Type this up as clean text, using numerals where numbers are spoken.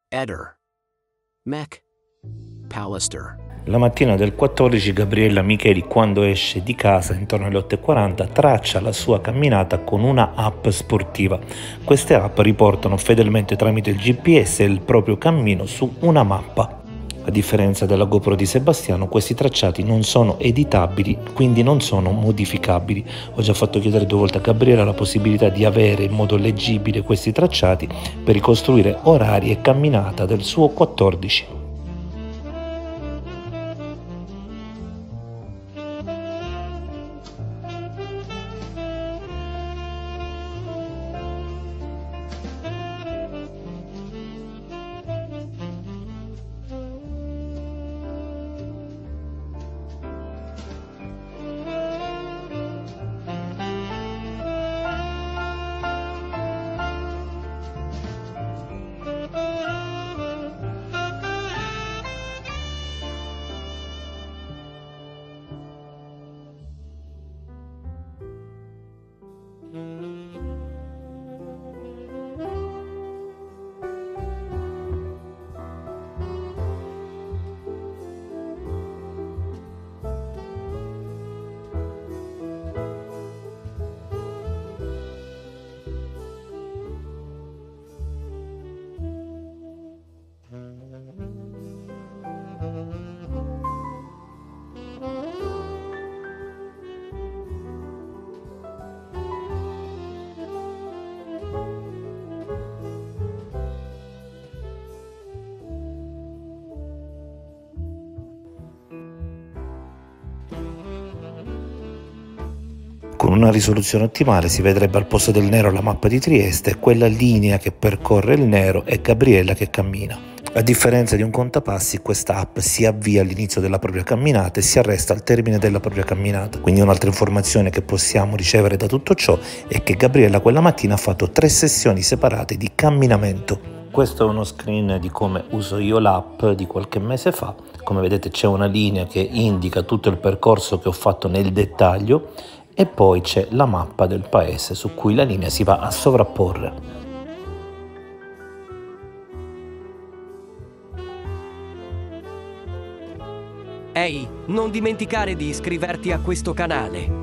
Eder, Mac, Pallister. La mattina del 14 Gabriella Micheli, quando esce di casa intorno alle 8:40, traccia la sua camminata con una app sportiva. Queste app riportano fedelmente tramite il GPS il proprio cammino su una mappa. A differenza della GoPro di Sebastiano, questi tracciati non sono editabili, quindi non sono modificabili. Ho già fatto chiedere 2 volte a Gabriella la possibilità di avere in modo leggibile questi tracciati per ricostruire orari e camminata del suo 14. Con una risoluzione ottimale si vedrebbe al posto del nero la mappa di Trieste, quella linea che percorre il nero e Gabriella che cammina. A differenza di un contapassi, questa app si avvia all'inizio della propria camminata e si arresta al termine della propria camminata. Quindi un'altra informazione che possiamo ricevere da tutto ciò è che Gabriella quella mattina ha fatto 3 sessioni separate di camminamento. Questo è uno screen di come uso io l'app di qualche mese fa. Come vedete c'è una linea che indica tutto il percorso che ho fatto nel dettaglio e poi c'è la mappa del paese su cui la linea si va a sovrapporre. Ehi, non dimenticare di iscriverti a questo canale.